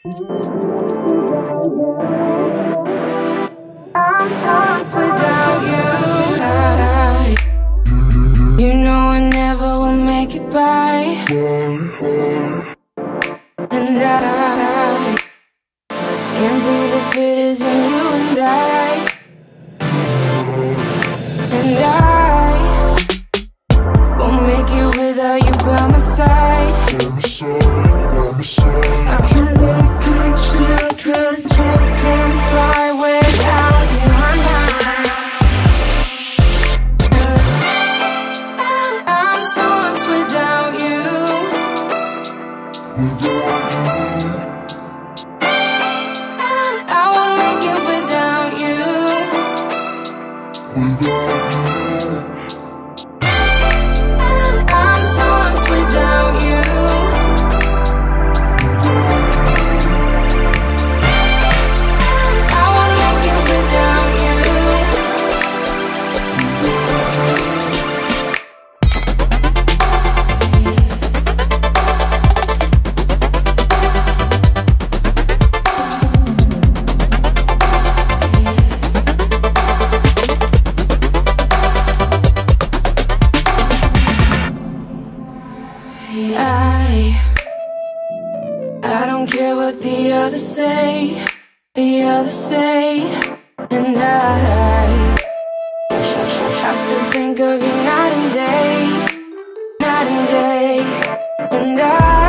I'm lost without you. You know I never will make it by. And I can't breathe if it isn't you and I. And I won't make it without you by my side. I can walk and stand, can talk, can fly without you. I'm so lost without you. I won't make it without you. I'm so lost without you. I won't make it without you. I don't care what the others say, and I still think of you night and day, and I